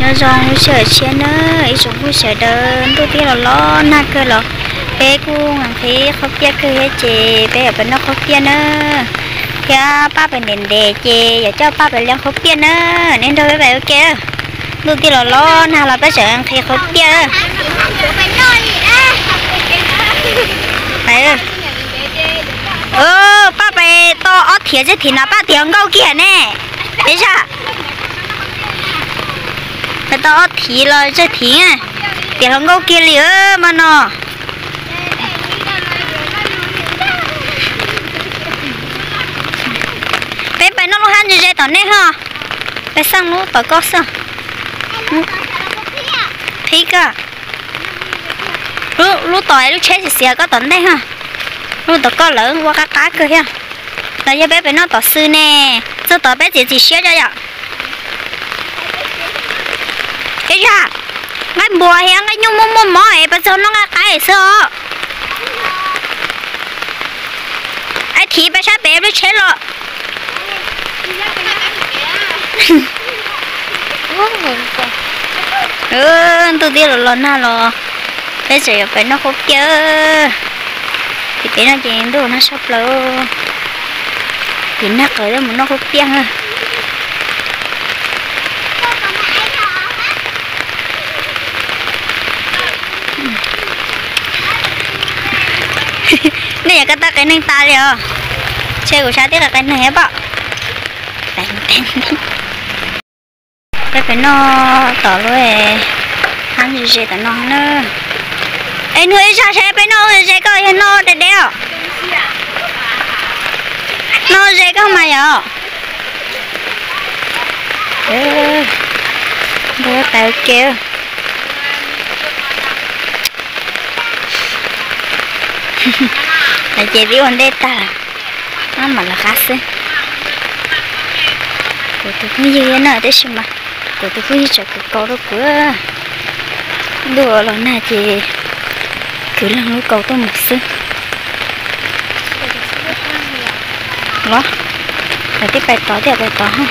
nhớ rong hú sợi chen nữa ít giống hú sợi đơn tôi biết là lo na cơ là bé cô ngàn thế không biết cơ hết chị bé ở bên nó không biết nữa kia ba bên đền đề chị giờ cho ba bên lên không biết nữa nên thôi bé ok tôi biết là lo na là bé sợ ăn thế không biết bé ba bé to ở thiệt chứ thì nó ba tiếng câu kia nè đấy sao cái to thì là chứ thì à thì không có kia liễu mà nó bé nó han như vậy tao nè ha bé sang nó tao có sao thấy cả lúc tỏi lúc chết thì xìa có tận đây ha lúc tao có lớn qua cá cơ ha tại vì bé nó tao sư nè cho tao bé chỉ xìa cho vậy cái gì ngay mùa hè ngay nhung mông mỏi bây giờ nó ngay cái sao ai thì bây giờ bé nó chết rồi tôi biết là lần nào rồi bây giờ phải nó không chơi thì bé nó chỉ đồ nó sắp lâu thì nó cởi ra một nó không chơi ha này là cái cái nâng ta rồi chơi của sao tiếc là cái này hết bọ cái nó tỏ luôn hắn gì tao nó nữa em nuôi sao sẽ bé nó sẽ coi nó để đeo nó sẽ có mày à đưa tao kêu là chị biết vấn đề ta là nó mà là khác xí tôi không như thế nào đấy chứ mà tôi không cho cái câu đó cửa đùa lần này chị cứ lần lúc câu tôi một xí đó là cái bài tỏ thì bài tỏ không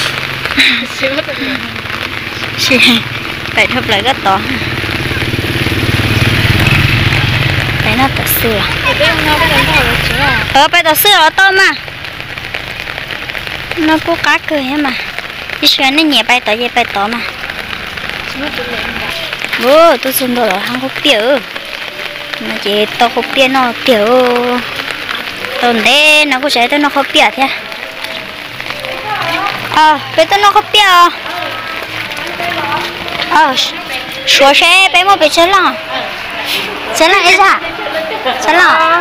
chị bài thấp lại rất tỏ cái nó tỏ xưa bài tỏ xưa ở tôm mà nó có cá cười hết mà chứ sao nó nhẹ bài tỏ vậy bài tỏ mà tôi xin rồi không có biểu mà chỉ tao không biết nó kiểu tồn đấy nó có sẽ tôi nó không biết thế bây tôi nó không biết số xe bé một bé chơi lăng ấy ra chơi lăng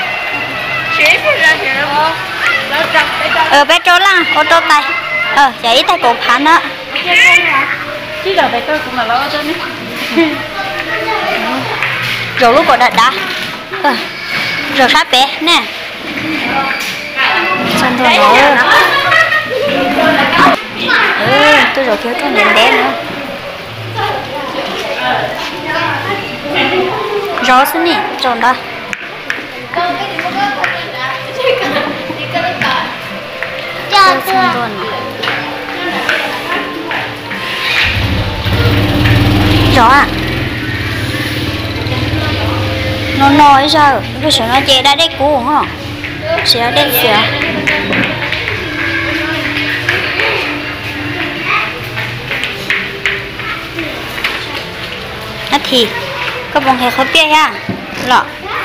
bé trâu lăng ô tô tay vậy tay cổ phán đó chứ giờ bé tôi cũng là lo cho nên rồi lúc còn đã rồi sát bé nè xong rồi tôi rồi thiếu con đèn đen nữa rõ xin nè tròn đó rõ à nó nói sao cái sự nó chơi đã đấy cũ hả sẽ đến phía thì các bạn hãy không biết ha lọ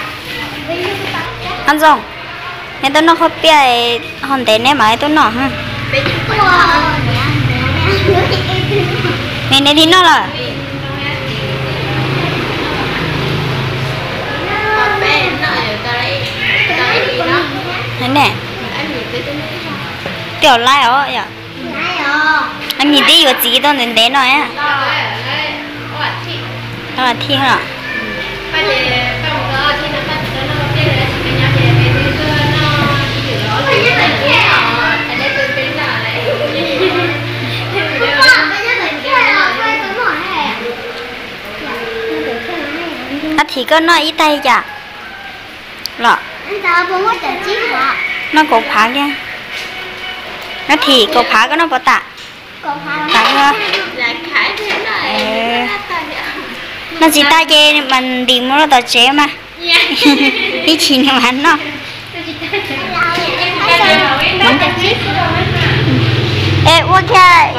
ăn xong nên tôi nó không biết hòn đá này mà tôi nọ ha nên này thì nó là thế nè tiểu lai ó vậy anh nhìn thấy có gì đâu nên đến rồi á đó là thi hả thì có nói ý tay chả lọ nó cột phá nha nó thì cột phá có nó bỏ tạ phá nó chỉ ta chơi mình đi mua tao chế mà đi chỉ nhưng mà nó ê ua kia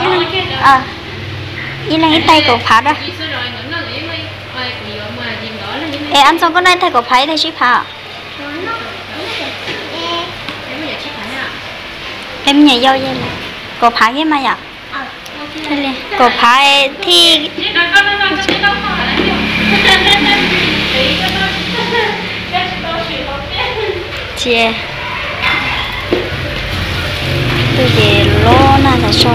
là cái tay của phá đó ê ăn xong cái này tay của phá đây ship phá em nhảy vô vậy là của phá cái mà vậy thế này của phá thì chị tôi về lo na là số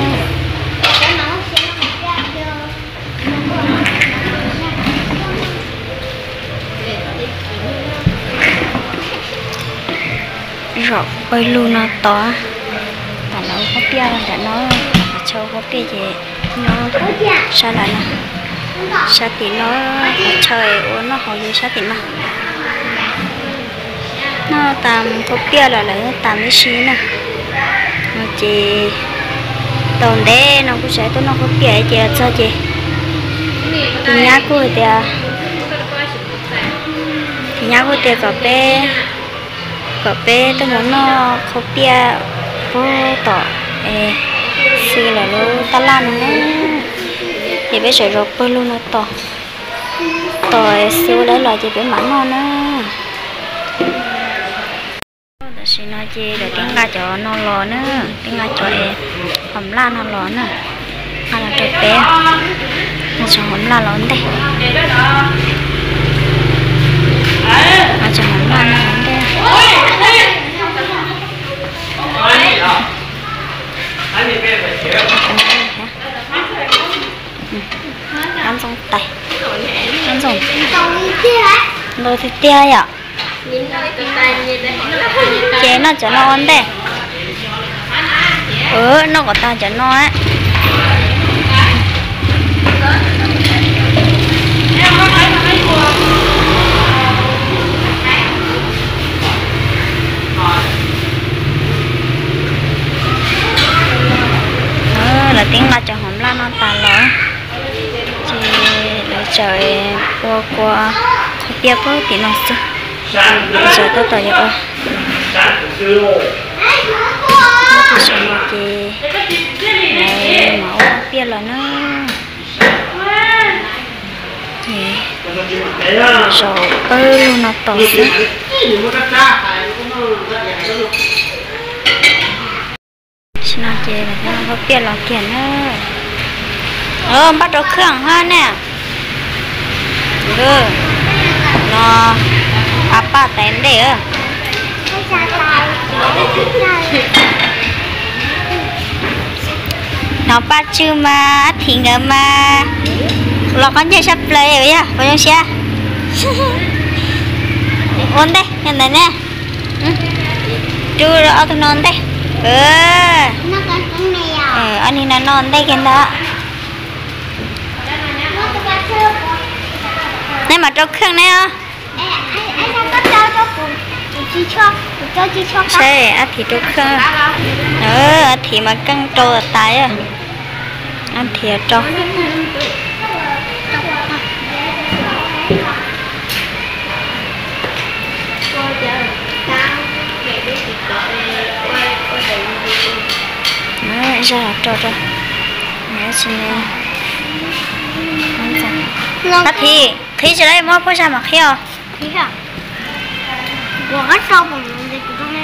rồi bay luôn nó to và nó có bia là để nó châu có bia gì nó sao lại nè sao thì nó trời nó hồi gì sao thì mà nó tạm có bia là lấy tạm cái xí nè nó chỉ tồn đế nó cũng sẽ tôi nó có bia chị cho chị thì nhà cô thì nhà cô thì cà phê tôi muốn nó có bia vô tỏ xí là nó ta lan nó thì bây giờ rồi bơi luôn nó tỏ siêu đấy là chị phải mặn ngon nữa xí nó chị để tiếng gà cho nó lò nữa tiếng gà cho hầm la nó lò nữa hay là trộn bé nó cho hầm la lón đây nó cho hầm la nó lón đây ăn xong tay ăn xong rồi thì tia ạ chế nó cho nó ăn đây nó có ta cho nó ấy là tiếng là cho hổm la nó tàn lỡ chị để trời qua không biết có tí nó sao giờ tôi tới rồi tôi xem chị này mẫu biết là nó rồi luôn nó to nó chị là nó biết là kiện nữa bắt đầu khương ha nè nó apa tên đấy nó bắt chứ mà thì ngờ mà lo con chơi sắp play rồi á bao nhiêu xe ôn đây nhìn này nè chưa rồi tôi non đây anh đi nó non đây kìa đó này mà trâu khương này á xe ăn thì trâu khương ăn thì mà căng trâu ở tay à ăn thì trâu ra là trâu trâu mẹ xin thì giờ đây mới có ra mặt heo thì hả quá sâu bằng gì của tôi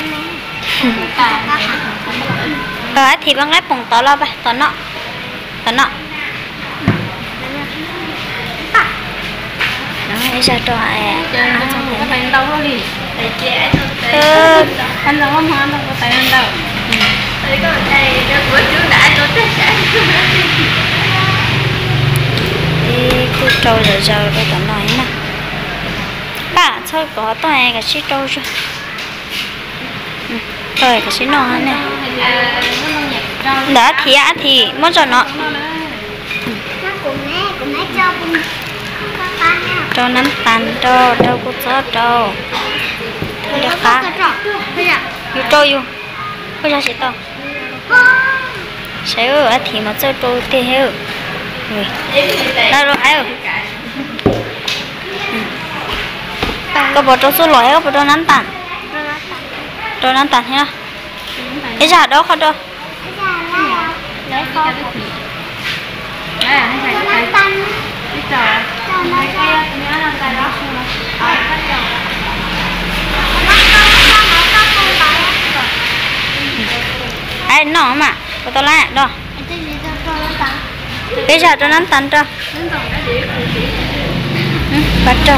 này thì bằng lép bằng tỏ lo ba tỏ nọ đó ra trâu à anh đâu có đi anh đâu có hoa đâu có tay anh đâu đây có đây bữa trước đã cho tất cả đi cứ trâu rồi giờ tôi tao nói nè bà thôi có tôi cái xí trâu rồi rồi cái xí nó nè đã thì mất rồi nó trâu nắm tàn trâu cút gió trâu được khá yêu trâu yêu bây giờ sẽ tao sẽ ở thì mà chơi trâu tê heo rồi đâu rồi ai có bộ trâu số loại có bộ trâu nắn tàn ha cái giờ đó không đâu lấy con đấy à hay phải cái trò cái nhớ làm cái đó ai nó mà có tao lại đó bây giờ cho nó tàn cho bắt cho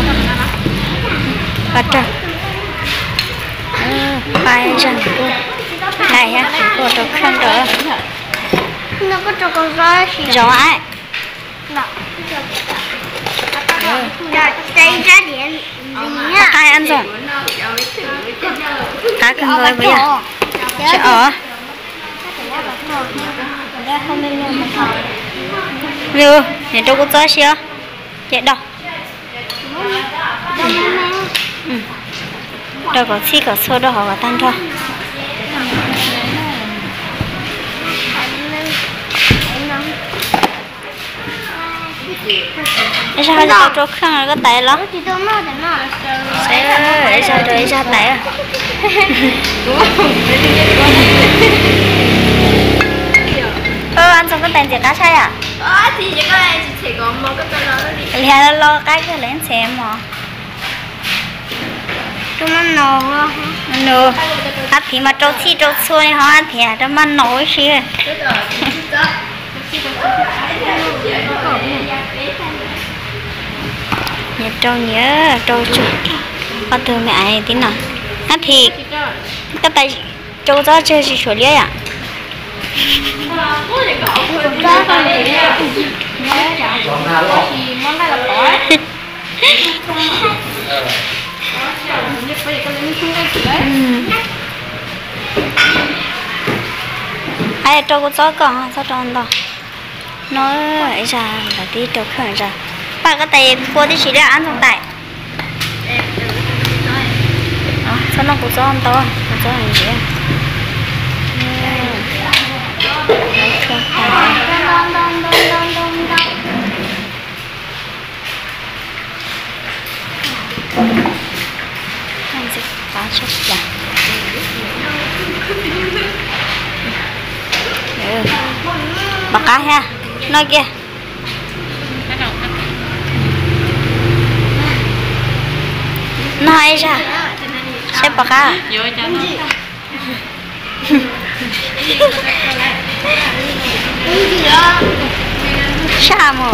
phải rằng cô này ha cô cho khăn đó nó có cho con roi rõ ai đây ra điện gì nhá ai ăn rồi cá cần người bây giờ sẽ ở lưu để cho cô cho xíu vậy đâu đâu có xí có sôi đâu họ có tan thôi ấy sao giờ cho khăn cái tay lắm ấy sao tay à ăn xong cái tay chỉ cá sai à thì chỉ có này chỉ có một cái tên đó đi là lo cái lên xem mà chúng nó nổ nổ ăn thì mà trâu chi trâu xuôi họ ăn thì cho mà nổi xí nhớ trâu chú con từ mẹ ấy tí nào ăn thì cái tay trâu đó chơi gì sủa lia à ai trâu có chó còn sao tròn đó nó ấy ra là tí trâu khởi ra ba cái tay qua tí chỉ để ăn trong tay sao nó có chó ăn to có chó ăn gì ăn gì cá chép là bạc cá ha nói kia nói ra xếp bạc cá sao mà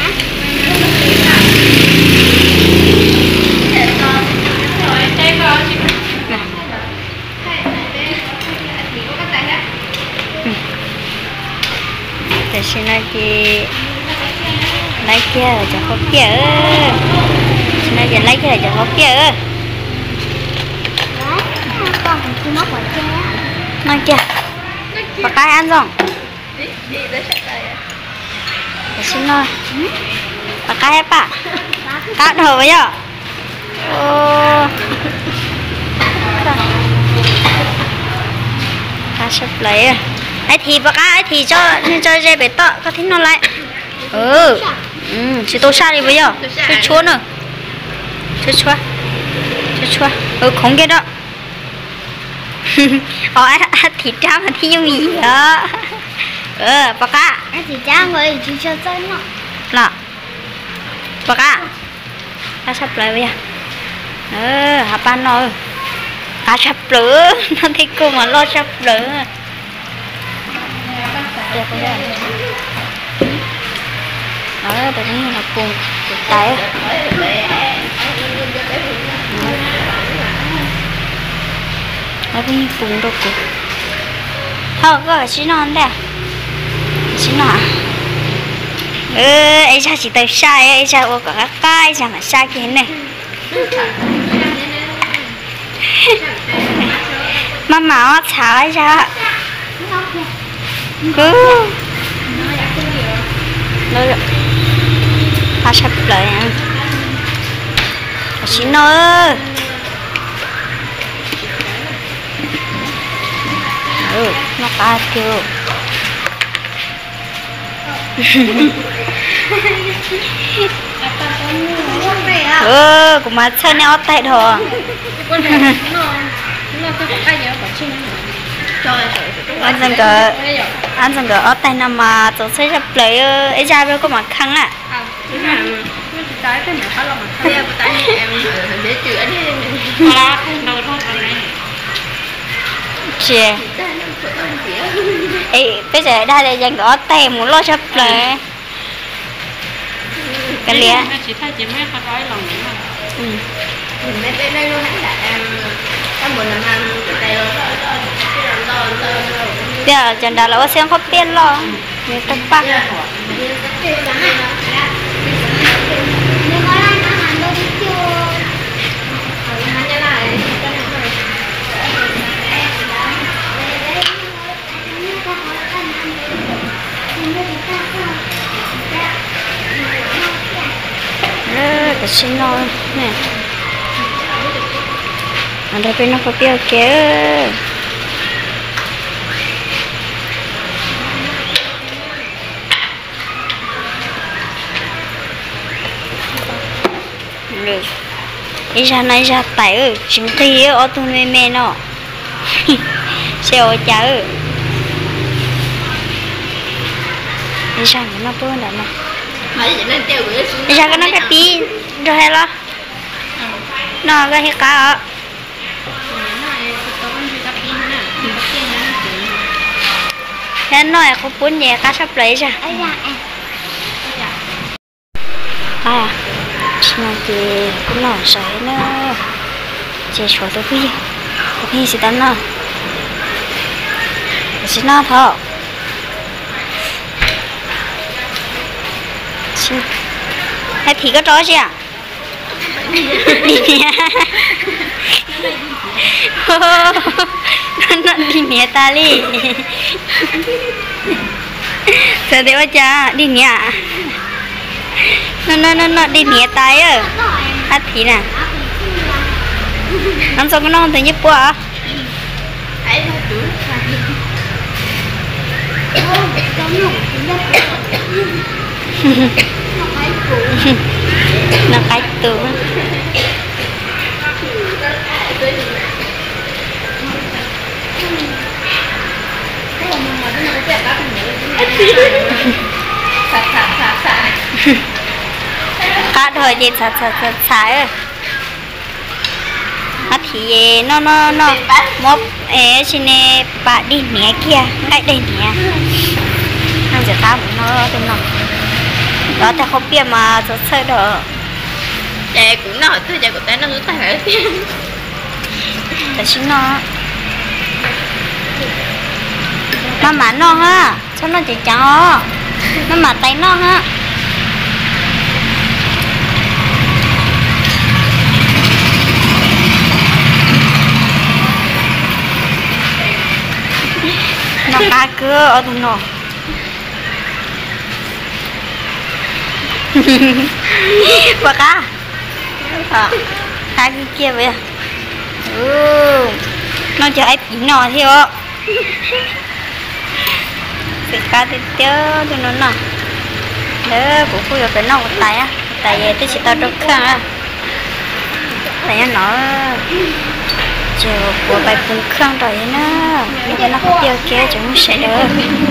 để xin nói chị lấy kia là cho có kia xin nói chị lấy kia là cho có kia nói kia bà cái ăn rồi để xin nói bà cái hết à cá đồ bây giờ cá sắp lấy à ấy thì bà cá ấy thì cho dây bé tọ có thích nó lại chỉ tôi xa đi bây giờ chúa nữa chúa không cái đó thịt trắng là thịt gì đó bà cá thịt trắng rồi chỉ cho chân nó là bà cá sắp lấy bây giờ hả ban rồi cá sắp lửa nó thấy cô mà lo sắp lửa tự nhiên là cùng tay nó bị cùng đâu cũng thôi có xin nó ăn đây xin nó ấy sao chỉ tới sai ấy sao có các cái sao mà sai cái này mà máu cháo ấy sao nó ta sắp lại à xin nó nó cá kêu cũng mà chơi neo tay thôi anh rằng ở tay nằm mà tôi sẽ gặp lấy ấy ra với có mặt khăn à chị ấy bây giờ đây là dành ở tay muốn lo sắp lấy cái lẽ chỉ thấy chị mấy phải nói lòng mấy cái đây luôn là em muốn làm tay luôn bây giờ chân đá là xem không biết lo người ta bắt cái xin nó nè anh đây bên nó có tiêu kia được ý ra này ra tại ơi chính thi ở tụi mẹ nó xèo chả ơi ý ra nó bữa nào mà ý ra cái nó cái pin rồi hay lo nó cái hết cả thế nói không muốn nhẹ cá sắp lấy ra à mà chị cũng nói sai nữa chị cho tôi khi gì đó nó chị nói thôi hay thì có trói chứ à nó đi nhẹ ta đi giờ để cha đi nhẹ nó đi nhẹ tay ơ hát thì nè năm sau cái non thì nhấp quá nó cái tướng cá thôi gì sạch ơi thì nó mốt xin bà đi nhẹ kia ngay đây nhẹ ăn giờ tao nó tụi nó đó ta không biết mà tôi chơi được chị cũng nói thôi chị cũng tay nó tay hả tại xin nó mà nó ha sao nó chỉ cho nó mà tay nó ha nó cá cưa ở tụi nó bà cá cá cái kia vậy nó cho ai tí nọ theo cái cá thì tiêu tụi nó nè đấy cũng khui cái nó tay á tay tôi chỉ tao đốt khang á tay nó chiều của bài cùng khang rồi nó nhưng nó không tiêu kia chúng sẽ được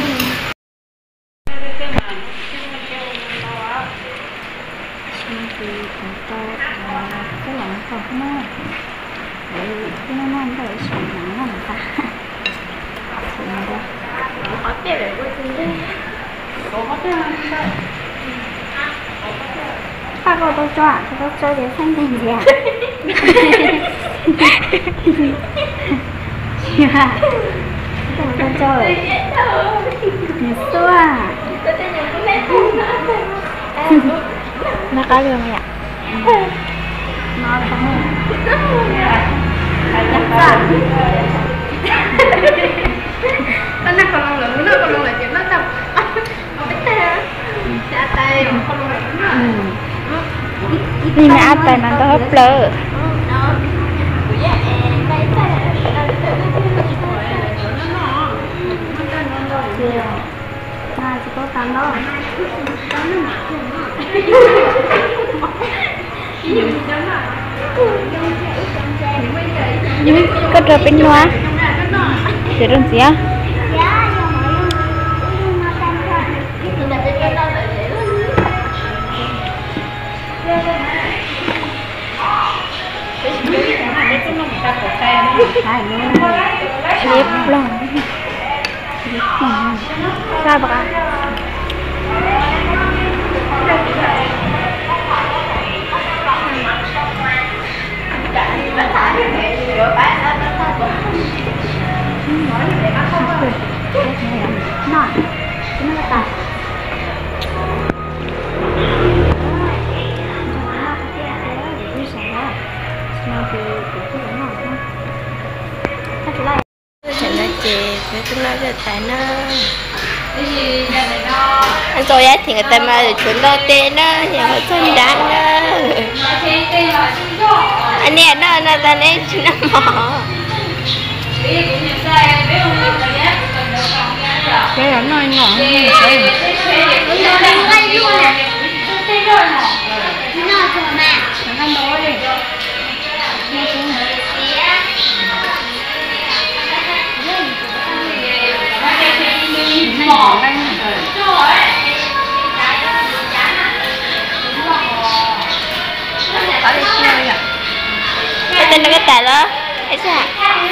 Ba cô tôi cho ạ, tôi chơi để xanh thành gì à? Dạ, tôi chơi. Nhớ xưa à? Nó có được không ạ? Nó không. nó nặng còn lòng lửa nó còn lòng lại chuyện nó chậm không biết thế đã tay không lòng lại đi mà áp tay nó có hấp lơ chỉ có tầm đó cất rồi bên loa để đơn gì á liếp lòng sao bác ạ tại nó anh tôi á thì người ta mà được chuẩn đo tên đó nhà họ thân đáng đó anh nè nó ta nè chỉ nó mỏ cái đó nó nhỏ mỏ anh cái tên nó cái tài đó hay sao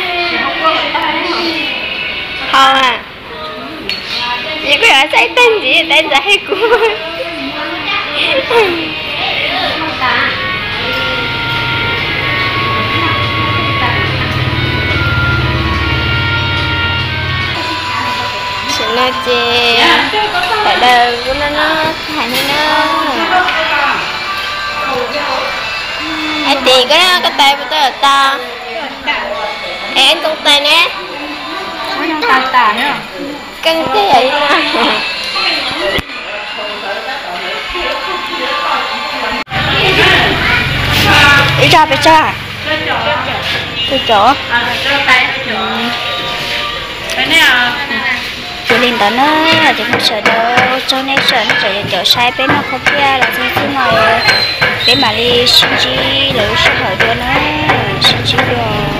không à chỉ có ở sai tên gì tên giải của nó chê tại đời của nó thành nó anh thì có cái tay của tôi là to em con tay nè tả nữa cân thế vậy nè đi ra phải cho tôi chỗ cái này à chị liền đó nó thì không sợ đâu cho nên sợ nó sợ chỗ sai bên nó không kia là gì chứ mà bên mà đi sinh chi lấy số hỏi đưa nó sinh chi rồi